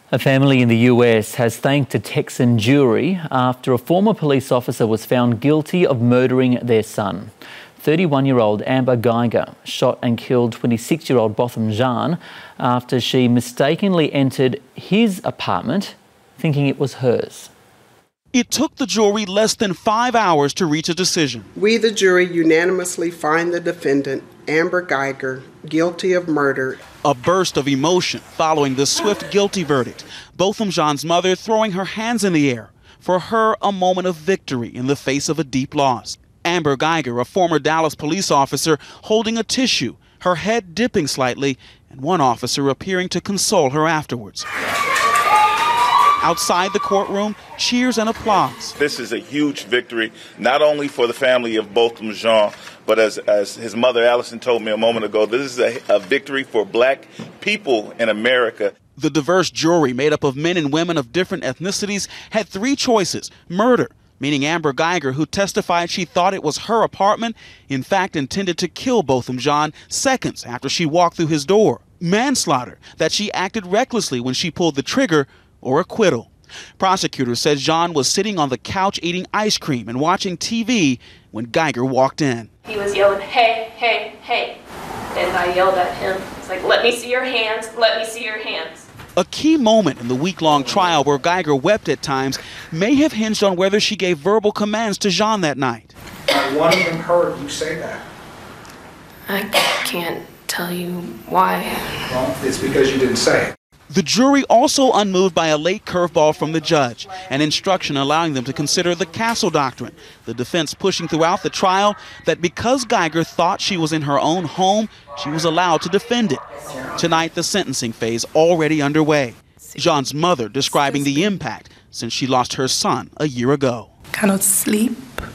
A family in the US has thanked a Texan jury after a former police officer was found guilty of murdering their son. 31-year-old Amber Guyger shot and killed 26-year-old Botham Jean after she mistakenly entered his apartment thinking it was hers. It took the jury less than 5 hours to reach a decision. We, the jury, unanimously find the defendant, Amber Guyger, guilty of murder. A burst of emotion following the swift guilty verdict. Botham Jean's mother throwing her hands in the air. For her, a moment of victory in the face of a deep loss. Amber Guyger, a former Dallas police officer, holding a tissue, her head dipping slightly, and one officer appearing to console her afterwards. Outside the courtroom, cheers and applause. This is a huge victory, not only for the family of Botham Jean, but as his mother Allison told me a moment ago, this is a victory for black people in America. The diverse jury, made up of men and women of different ethnicities, had three choices. Murder, meaning Amber Guyger, who testified she thought it was her apartment, in fact intended to kill Botham Jean seconds after she walked through his door. Manslaughter, that she acted recklessly when she pulled the trigger, or acquittal. Prosecutors said Jean was sitting on the couch eating ice cream and watching TV when Guyger walked in. He was yelling, "Hey, hey, hey," and I yelled at him. It's like, "Let me see your hands, let me see your hands." A key moment in the week-long trial where Guyger wept at times may have hinged on whether she gave verbal commands to Jean that night. One of them heard you say that. I can't tell you why. Well, it's because you didn't say it. The jury also unmoved by a late curveball from the judge, an instruction allowing them to consider the castle doctrine. The defense pushing throughout the trial that because Guyger thought she was in her own home, she was allowed to defend it. Tonight, the sentencing phase already underway. Jean's mother describing the impact since she lost her son a year ago. I cannot sleep.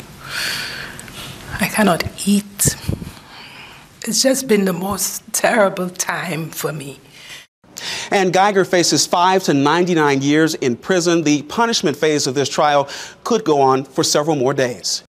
I cannot eat. It's just been the most terrible time for me. And Guyger faces 5 to 99 years in prison. The punishment phase of this trial could go on for several more days.